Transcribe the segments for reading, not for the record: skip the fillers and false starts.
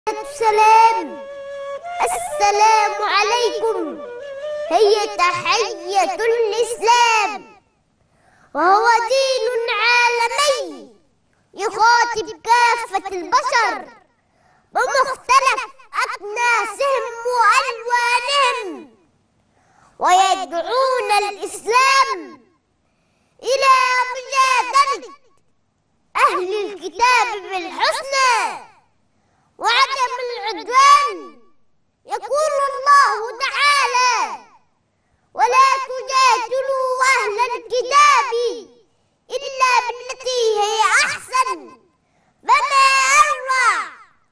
السلام. السلام عليكم هي تحية الإسلام، وهو دين عالمي يخاطب كافة البشر بمختلف أكناسهم وألوانهم، ويدعون الإسلام إلى مجادلة أهل الكتاب بالحسنى وعدم العدوان. يقول الله تعالى: ولا تجادلوا أهل الكتاب إلا بالتي هي أحسن، فما أروع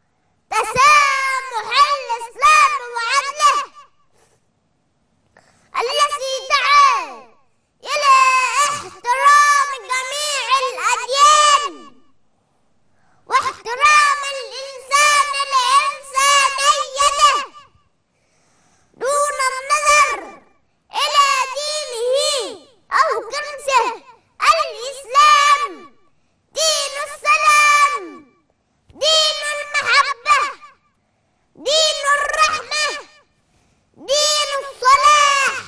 تسامح الإسلام وعدله الذي دعا إلى احترام جميع الأديان واحترام الإنسان لإنسانيته دون النظر إلى دينه أو جنسه. الإسلام دين السلام، دين المحبة، دين الرحمة، دين الصلاح،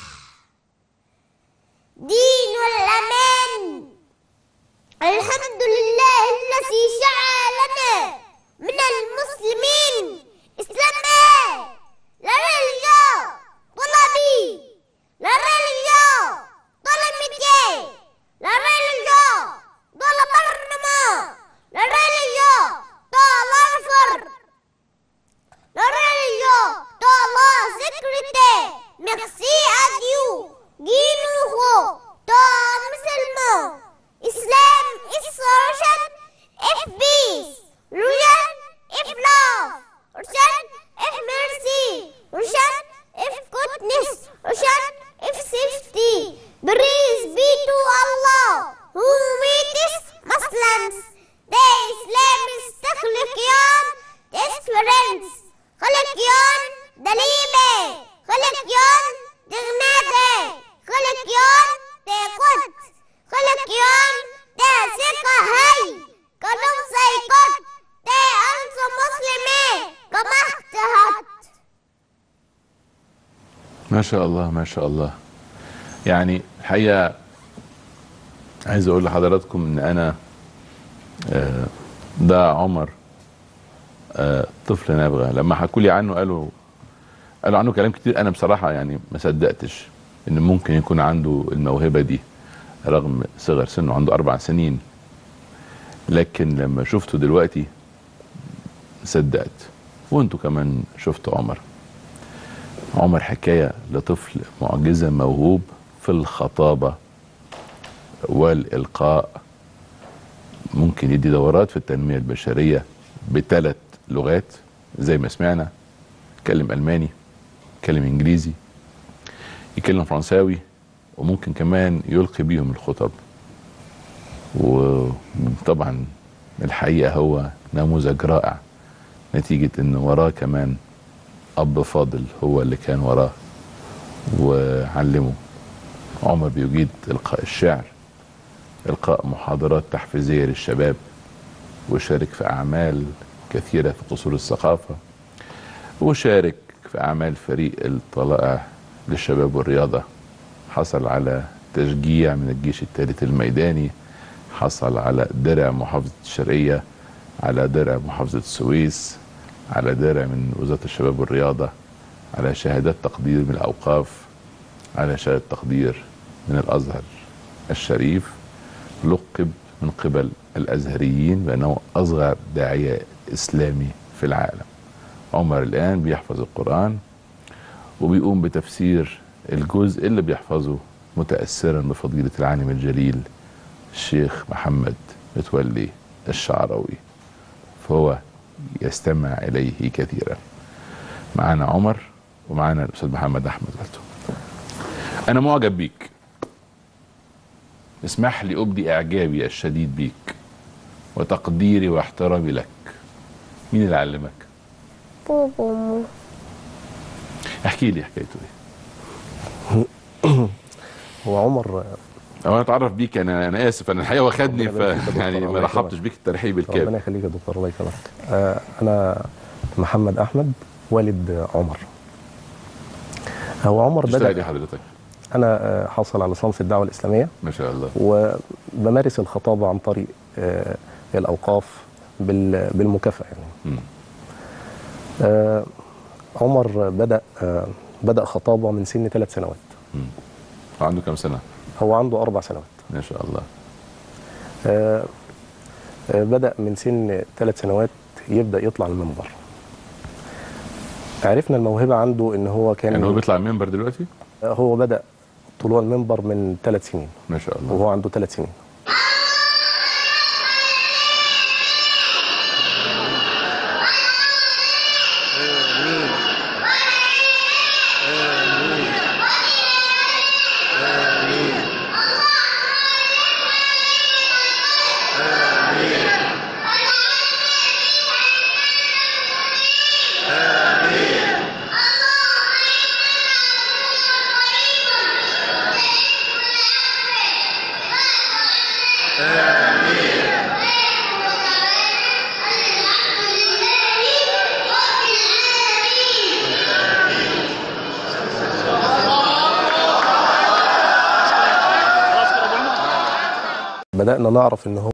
دين الأمان. الحمد لله الذي جعلنا من المسلمين إسلاما لا رليا طلبي، لا رليا طلبتي، لا رليا طلب النما، لا رليا طال الفر، لا رليا طال sécurité. Merci à Dieu qui nous rend tant musulmans. Islam is Russian if peace, Russian if love, Russian if mercy, Russian if goodness, Russian if safety. Praise be to Allah who made us Muslims. The Islam is تخلقيان difference، خلقيان دليلة، خلقيان دغناتة، خلقيان تقوت، خلقيان تاسقة هاي كنو سيقوت تأنس مسلمي كما اختهت. ما شاء الله ما شاء الله. يعني الحقيقة عايز اقول لحضراتكم ان انا ده عمر طفل نابغة. لما حكوا لي عنه قالوا عنه كلام كتير، انا بصراحة يعني ما صدقتش ان ممكن يكون عنده الموهبة دي رغم صغر سنه، عنده 4 سنين. لكن لما شفته دلوقتي صدقت، وانتوا كمان شفتوا عمر حكاية لطفل معجزة موهوب في الخطابة والإلقاء. ممكن يدي دورات في التنمية البشرية ب3 لغات زي ما سمعنا. يتكلم ألماني، يتكلم إنجليزي، يتكلم فرنساوي، وممكن كمان يلقي بيهم الخطب. وطبعا الحقيقة هو نموذج رائع نتيجة ان وراه كمان اب فاضل هو اللي كان وراه وعلمه. عمر بيجيد القاء الشعر، القاء محاضرات تحفيزية للشباب، وشارك في اعمال كثيرة في قصور الثقافة، وشارك في اعمال فريق الطلائع للشباب والرياضة. حصل على تشجيع من الجيش الثالث الميداني، حصل على درع محافظة الشرقية، على درع محافظة السويس، على درع من وزارة الشباب والرياضة، على شهادات تقدير من الأوقاف، على شهادة تقدير من الأزهر الشريف. لقب من قبل الأزهريين بأنه أصغر داعية إسلامي في العالم. عمر الآن بيحفظ القرآن وبيقوم بتفسير الجزء اللي بيحفظه متأثرا بفضيلة العالم الجليل الشيخ محمد متولي الشعراوي، فهو يستمع إليه كثيرا. معانا عمر ومعانا الأستاذ محمد أحمد والده. أنا معجب بيك، اسمح لي أبدي إعجابي الشديد بيك وتقديري واحترامي لك. مين اللي علمك؟ بابا وماما. احكي لي حكايته ايه. هو عمر انا اتعرف بيك، انا اسف، انا الحقيقه واخدني يعني ما رحبتش بيك الترحيب الكامل. ربنا يخليك يا دكتور، الله يكرمك. انا محمد أحمد والد عمر. هو عمر تشتغل ايه بدأ. حضرتك؟ أنا حاصل على ليسانس الدعوة الإسلامية، ما شاء الله. وبمارس الخطابة عن طريق الأوقاف بالمكافأة يعني. عمر بدأ خطابة من سن 3 سنوات. عنده كم سنة؟ هو عنده 4 سنوات. ما شاء الله. بدأ من سن 3 سنوات يبدأ يطلع المنبر. عرفنا الموهبة عنده إن هو كان يعني هو بيطلع المنبر دلوقتي؟ هو بدأ طلوع المنبر من 3 سنين. ما شاء الله. وهو عنده 3 سنين. بدأنا نعرف إن هو